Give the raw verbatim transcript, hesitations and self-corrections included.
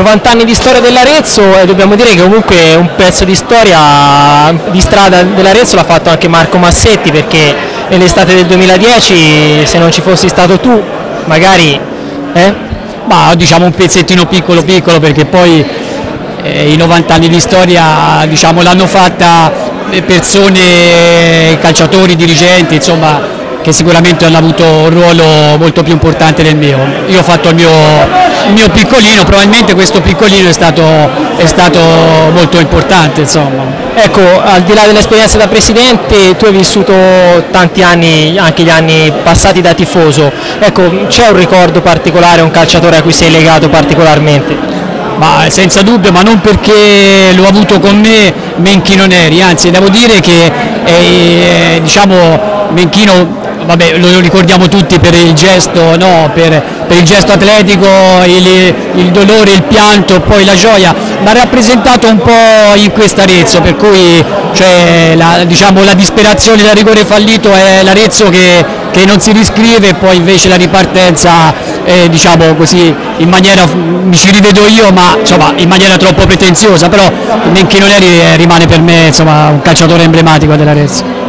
novanta anni di storia dell'Arezzo e dobbiamo dire che comunque un pezzo di storia di strada dell'Arezzo l'ha fatto anche Marco Massetti, perché nell'estate del duemiladieci, se non ci fossi stato tu, magari... Eh? Ma diciamo un pezzettino piccolo piccolo, perché poi eh, i novanta anni di storia, diciamo, l'hanno fatta persone, calciatori, dirigenti, insomma, che sicuramente hanno avuto un ruolo molto più importante del mio. Io ho fatto il mio, il mio piccolino, probabilmente questo piccolino è stato, è stato molto importante, insomma. Ecco, al di là dell'esperienza da presidente, tu hai vissuto tanti anni, anche gli anni passati da tifoso. Ecco, c'è un ricordo particolare, un calciatore a cui sei legato particolarmente? Ma senza dubbio, ma non perché l'ho avuto con me Menchino Neri, anzi devo dire che eh, diciamo Menchino, vabbè, lo ricordiamo tutti per il gesto, no? per, per il gesto atletico, il, il dolore, il pianto, poi la gioia, ma ha rappresentato un po' in quest'Arezzo, per cui cioè, la, diciamo, la disperazione da rigore fallito è l'Arezzo che, che non si riscrive, e poi invece la ripartenza, eh, diciamo così, in maniera, mi ci rivedo io, ma insomma, in maniera troppo pretenziosa, però Menchino Neri rimane per me, insomma, un calciatore emblematico dell'Arezzo.